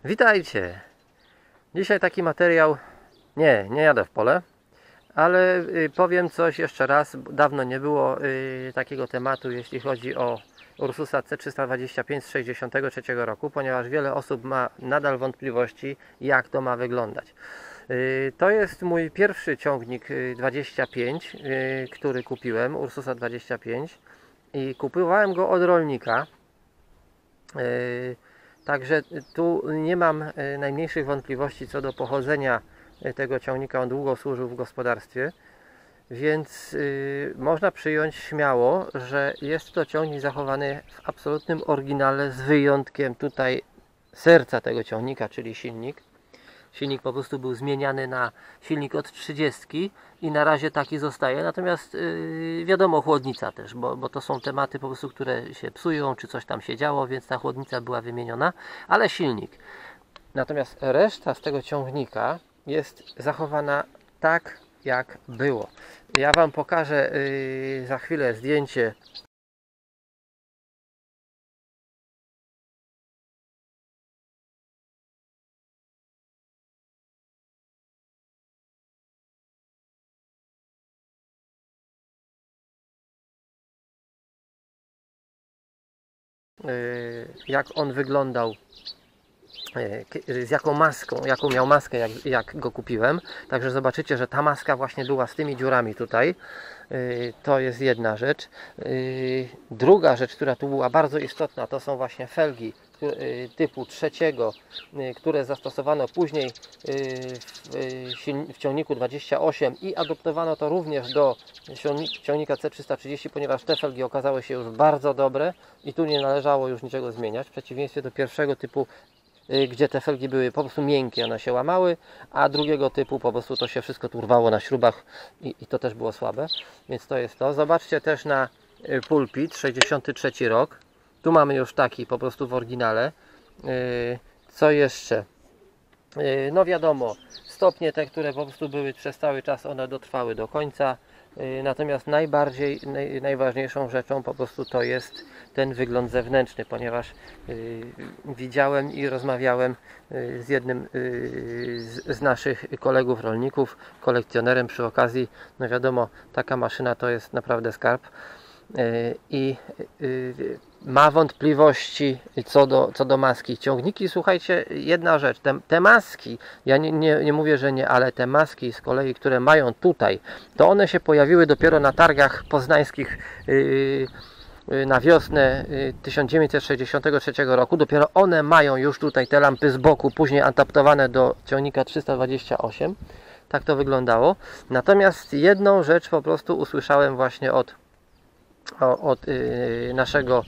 Witajcie! Dzisiaj taki materiał, nie jadę w pole, ale powiem coś jeszcze raz. Dawno nie było takiego tematu, jeśli chodzi o Ursusa C325 z 1963 roku, ponieważ wiele osób ma nadal wątpliwości, jak to ma wyglądać. To jest mój pierwszy ciągnik 25, który kupiłem, Ursusa 25, i kupowałem go od rolnika. Także tu nie mam najmniejszych wątpliwości co do pochodzenia tego ciągnika. On długo służył w gospodarstwie, więc można przyjąć śmiało, że jest to ciągnik zachowany w absolutnym oryginale, z wyjątkiem tutaj serca tego ciągnika, czyli silnik. Silnik po prostu był zmieniany na silnik od 30 i na razie taki zostaje. Natomiast wiadomo, chłodnica też, bo to są tematy po prostu, które się psują, czy coś tam się działo, więc ta chłodnica była wymieniona, ale silnik. Natomiast reszta z tego ciągnika jest zachowana tak, jak było. Ja Wam pokażę za chwilę zdjęcie . Jak on wyglądał, z jaką maską, jaką miał maskę, jak go kupiłem. Także zobaczycie, że ta maska właśnie była z tymi dziurami tutaj. To jest jedna rzecz. Druga rzecz, która tu była bardzo istotna, to są właśnie felgi typu trzeciego, które zastosowano później w ciągniku 28 i adoptowano to również do ciągnika C330, ponieważ te felgi okazały się już bardzo dobre i tu nie należało już niczego zmieniać, w przeciwieństwie do pierwszego typu, gdzie te felgi były po prostu miękkie, one się łamały, a drugiego typu po prostu to się wszystko turwało na śrubach i to też było słabe, więc to jest to. Zobaczcie też na pulpit, 63 rok. Tu mamy już taki po prostu w oryginale. Co jeszcze? No wiadomo, stopnie te, które po prostu były przez cały czas, one dotrwały do końca. Natomiast najważniejszą rzeczą po prostu to jest ten wygląd zewnętrzny, ponieważ widziałem i rozmawiałem z jednym z naszych kolegów rolników, kolekcjonerem przy okazji. No wiadomo, taka maszyna to jest naprawdę skarb i ma wątpliwości co do maski. Ciągniki, słuchajcie, jedna rzecz, te maski, ja nie mówię, że nie, ale te maski z kolei, które mają tutaj, to one się pojawiły dopiero na targach poznańskich na wiosnę 1963 roku. Dopiero one mają już tutaj te lampy z boku, później adaptowane do ciągnika 328. Tak to wyglądało. Natomiast jedną rzecz po prostu usłyszałem właśnie od naszego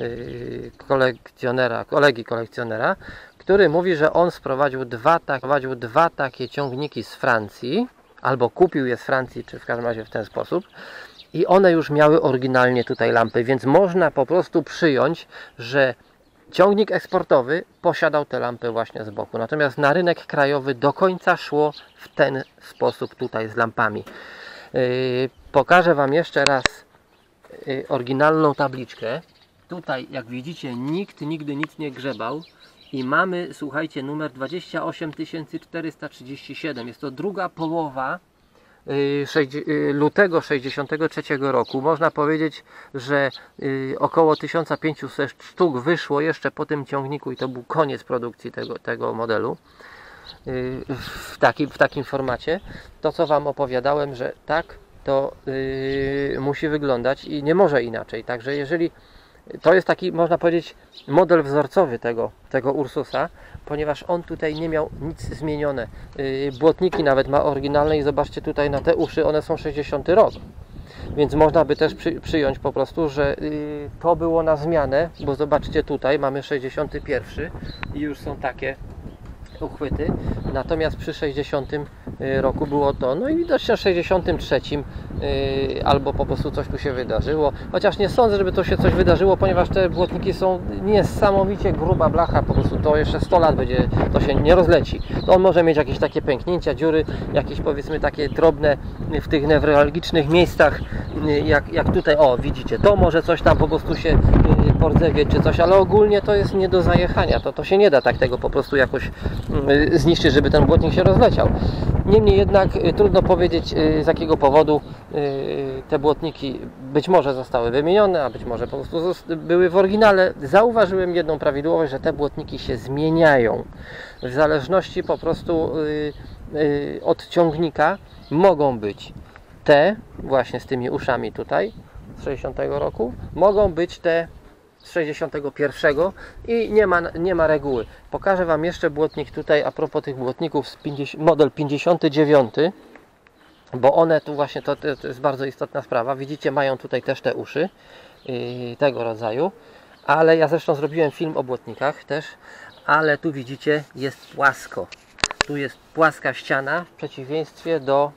kolegi kolekcjonera, który mówi, że on sprowadził dwa takie ciągniki z Francji, albo kupił je z Francji, czy w każdym razie w ten sposób, i one już miały oryginalnie tutaj lampy, więc można po prostu przyjąć, że ciągnik eksportowy posiadał te lampy właśnie z boku. Natomiast na rynek krajowy do końca szło w ten sposób tutaj z lampami. Pokażę Wam jeszcze raz oryginalną tabliczkę. Tutaj, jak widzicie, nikt nigdy nic nie grzebał i mamy, słuchajcie, numer 28437. Jest to druga połowa lutego 63 roku. Można powiedzieć, że około 1500 sztuk wyszło jeszcze po tym ciągniku i to był koniec produkcji tego modelu w takim formacie. To, co Wam opowiadałem, że tak to musi wyglądać i nie może inaczej. Także jeżeli to jest taki, można powiedzieć, model wzorcowy tego Ursusa, ponieważ on tutaj nie miał nic zmienione. Błotniki nawet ma oryginalne i zobaczcie tutaj na te uszy, one są 60 rok. Więc można by też przyjąć po prostu, że to było na zmianę, bo zobaczcie tutaj mamy 61 i już są takie uchwyty, natomiast przy 60 roku było to. No i widocznie w 63 albo po prostu coś tu się wydarzyło. Chociaż nie sądzę, żeby to się coś wydarzyło, ponieważ te błotniki są niesamowicie gruba blacha, po prostu to jeszcze 100 lat będzie, to się nie rozleci. To on może mieć jakieś takie pęknięcia, dziury, jakieś powiedzmy takie drobne w tych newralgicznych miejscach, jak tutaj, o widzicie, to może coś tam po prostu się pordzewie czy coś, ale ogólnie to jest nie do zajechania, to się nie da tak tego po prostu jakoś zniszczyć, żeby ten błotnik się rozleciał. Niemniej jednak trudno powiedzieć, z jakiego powodu te błotniki być może zostały wymienione, a być może po prostu były w oryginale. Zauważyłem jedną prawidłowość, że te błotniki się zmieniają. W zależności po prostu od ciągnika mogą być te właśnie z tymi uszami tutaj z 60 roku, mogą być te z 61 i nie ma reguły. Pokażę Wam jeszcze błotnik tutaj a propos tych błotników model 59, bo one tu właśnie to jest bardzo istotna sprawa. Widzicie, mają tutaj też te uszy tego rodzaju, ale ja zresztą zrobiłem film o błotnikach też, ale tu widzicie, jest płasko. Tu jest płaska ściana w przeciwieństwie do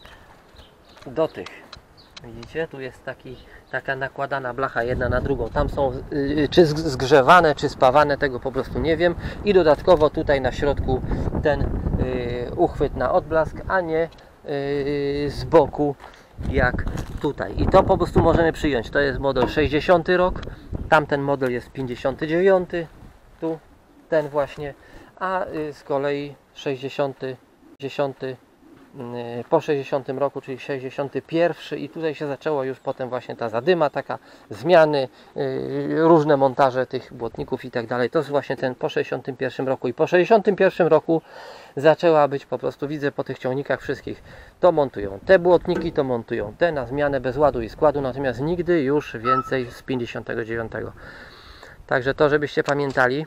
tych. Widzicie, tu jest taka nakładana blacha jedna na drugą. Tam są czy zgrzewane, czy spawane, tego po prostu nie wiem. I dodatkowo tutaj na środku ten uchwyt na odblask, a nie z boku jak tutaj. I to po prostu możemy przyjąć. To jest model 60 rok, tamten model jest 59, tu ten właśnie, a z kolei 60, 10 po 60 roku, czyli 61 i tutaj się zaczęło już potem właśnie ta zadyma, taka zmiany, różne montaże tych błotników i tak dalej. To jest właśnie ten po 61 roku i po 61 roku zaczęła być po prostu, widzę po tych ciągnikach wszystkich, to montują te błotniki, to montują te na zmianę bez ładu i składu, natomiast nigdy już więcej z 59. Także to, żebyście pamiętali.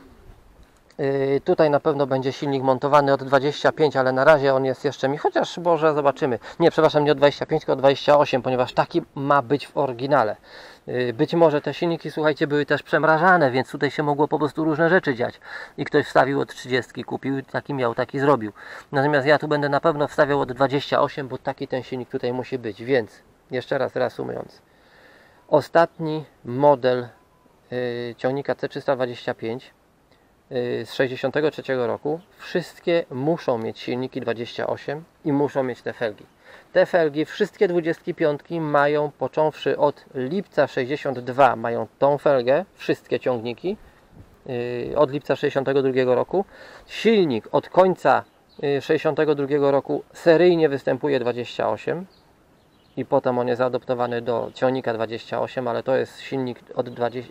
Tutaj na pewno będzie silnik montowany od 25, ale na razie on jest jeszcze chociaż może zobaczymy. Nie, przepraszam, nie od 25, tylko od 28, ponieważ taki ma być w oryginale. Być może te silniki, słuchajcie, były też przemrażane, więc tutaj się mogło po prostu różne rzeczy dziać. I ktoś wstawił od 30, kupił, taki miał, taki zrobił. Natomiast ja tu będę na pewno wstawiał od 28, bo taki ten silnik tutaj musi być. Więc, jeszcze raz reasumując. Ostatni model ciągnika C325 z 63 roku, wszystkie muszą mieć silniki 28 i muszą mieć te felgi. Te felgi, wszystkie 25 mają, począwszy od lipca 62, mają tą felgę, wszystkie ciągniki od lipca 62 roku. Silnik od końca 62 roku seryjnie występuje 28 i potem on jest zaadoptowany do ciągnika 28, ale to jest silnik od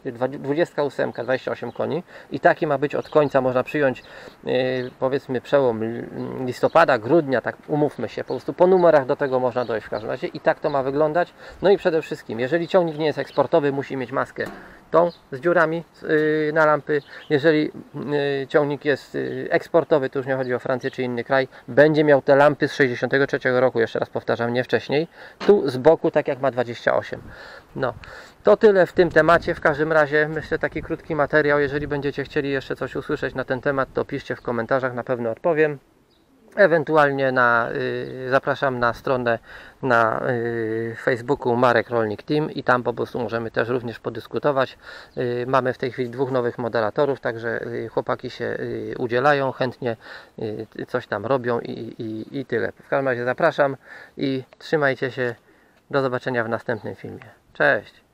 28, 28 koni i taki ma być od końca, można przyjąć powiedzmy przełom listopada, grudnia, tak umówmy się, po prostu po numerach do tego można dojść w każdym razie i tak to ma wyglądać. No i przede wszystkim, jeżeli ciągnik nie jest eksportowy, musi mieć maskę tą z dziurami na lampy. Jeżeli ciągnik jest eksportowy, to już nie chodzi o Francję czy inny kraj, będzie miał te lampy z 63 roku, jeszcze raz powtarzam, nie wcześniej, tu z boku, tak jak ma 28. No, to tyle w tym temacie. W każdym razie myślę, taki krótki materiał. Jeżeli będziecie chcieli jeszcze coś usłyszeć na ten temat, to piszcie w komentarzach, na pewno odpowiem. Ewentualnie zapraszam na stronę na Facebooku Marek Rolnik Team i tam po prostu możemy też również podyskutować. Mamy w tej chwili 2 nowych moderatorów, także chłopaki się udzielają, chętnie coś tam robią i tyle. W każdym razie zapraszam i trzymajcie się. Do zobaczenia w następnym filmie. Cześć!